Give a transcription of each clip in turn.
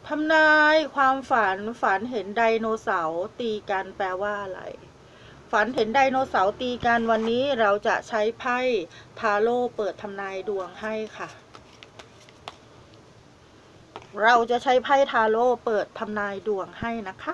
ทำนายความฝันเห็นไดโนเสาร์ตีกันแปลว่าอะไรฝันเห็นไดโนเสาร์ตีกันวันนี้เราจะใช้ไพ่ทาโร่เปิดทำนายดวงให้ค่ะเราจะใช้ไพ่ทาโร่เปิดทำนายดวงให้นะคะ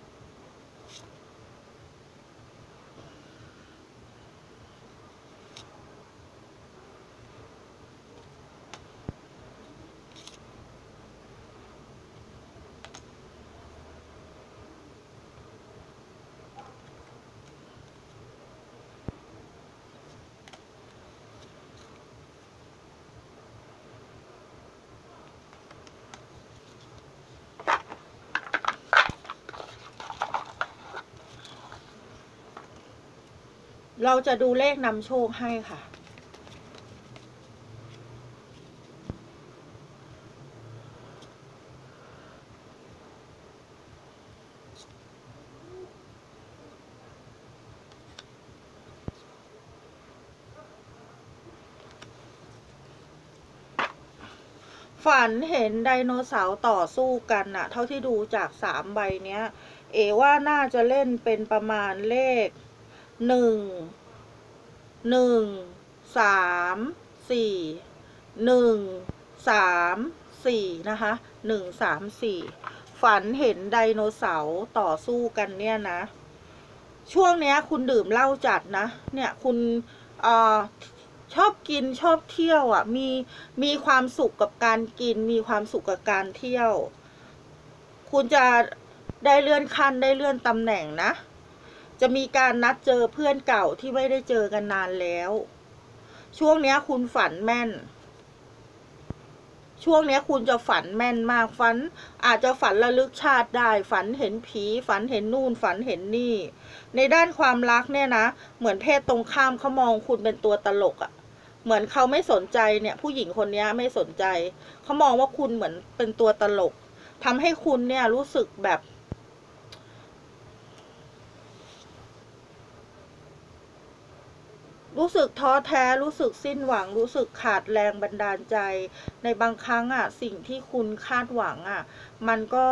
เราจะดูเลขนำโชคให้ค่ะฝันเห็นไดโนเสาร์ต่อสู้กันน่ะเท่าที่ดูจาก3 ใบเนี้ยว่าน่าจะเล่นเป็นประมาณเลข1 1 3 4 1 3 4นะคะ1 3 4ฝันเห็นไดโนเสาร์ต่อสู้กันเนี่ยนะช่วงเนี้ยคุณดื่มเหล้าจัดนะเนี่ยคุณชอบกินชอบเที่ยวมีความสุขกับการกินมีความสุขกับการเที่ยวคุณจะได้เลื่อนขั้นได้เลื่อนตำแหน่งนะจะมีการนัดเจอเพื่อนเก่าที่ไม่ได้เจอกันนานแล้วช่วงนี้คุณฝันแม่นช่วงนี้คุณจะฝันแม่นมากฝันอาจจะฝันระลึกชาติได้ฝันเห็นผีฝันเห็นนู่นฝันเห็นนี่ในด้านความรักเนี่ยนะเหมือนเพศตรงข้ามเขามองคุณเป็นตัวตลกเหมือนเขาไม่สนใจเนี่ยผู้หญิงคนนี้ไม่สนใจเขามองว่าคุณเหมือนเป็นตัวตลกทำให้คุณเนี่ยรู้สึกแบบรู้สึกท้อแท้รู้สึกสิ้นหวังรู้สึกขาดแรงบันดาลใจในบางครั้งสิ่งที่คุณคาดหวังมันก็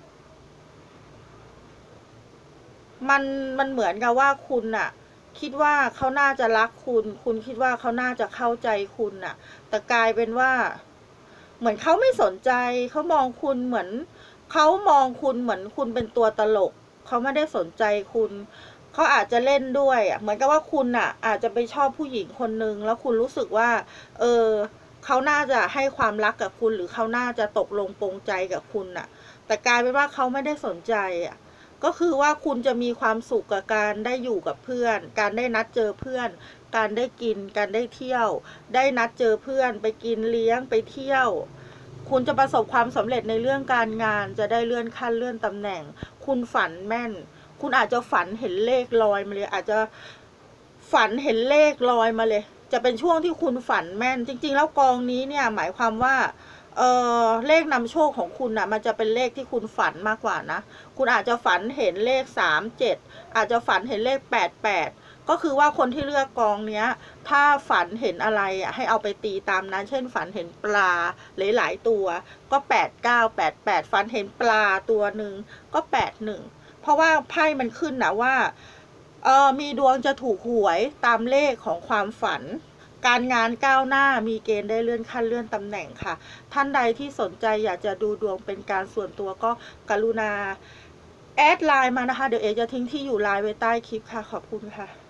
มันเหมือนกับว่าคุณคิดว่าเขาน่าจะรักคุณคิดว่าเขาน่าจะเข้าใจคุณแต่กลายเป็นว่าเหมือนเขาไม่สนใจเขามองคุณเหมือนคุณเป็นตัวตลกเขาไม่ได้สนใจคุณเขาอาจจะเล่นด้วยเหมือนกับว่าคุณอาจจะไปชอบผู้หญิงคนนึงแล้วคุณรู้สึกว่าเขาน่าจะให้ความรักกับคุณหรือเขาน่าจะตกลงปรงใจกับคุณแต่กลายเป็นว่าเขาไม่ได้สนใจก็คือว่าคุณจะมีความสุขกับการได้อยู่กับเพื่อนการได้นัดเจอเพื่อนการได้กินการได้เที่ยวได้นัดเจอเพื่อนไปกินเลี้ยงไปเที่ยวคุณจะประสบความสำเร็จในเรื่องการงานจะได้เลื่อนขั้นเลื่อนตำแหน่งคุณฝันแม่นคุณอาจจะฝันเห็นเลขลอยมาเลยอาจจะฝันเห็นเลขลอยมาเลยจะเป็นช่วงที่คุณฝันแม่นจริงๆแล้วกองนี้เนี่ยหมายความว่าเลขนำโชคของคุณมันจะเป็นเลขที่คุณฝันมากกว่านะคุณอาจจะฝันเห็นเลข37อาจจะฝันเห็นเลข88ก็คือว่าคนที่เลือกกองเนี้ยถ้าฝันเห็นอะไรให้เอาไปตีตามนั้นเช่นฝันเห็นปลาหลายๆตัวก็8988ฝันเห็นปลาตัวหนึ่งก็81เพราะว่าไพ่มันขึ้นว่ามีดวงจะถูกหวยตามเลขของความฝันการงานก้าวหน้ามีเกณฑ์ได้เลื่อนขั้นเลื่อนตำแหน่งค่ะท่านใดที่สนใจอยากจะดูดวงเป็นการส่วนตัวก็กรุณาแอดไลน์มานะคะเดี๋ยวจะทิ้งที่อยู่ไลน์ไว้ใต้คลิปค่ะขอบคุณค่ะ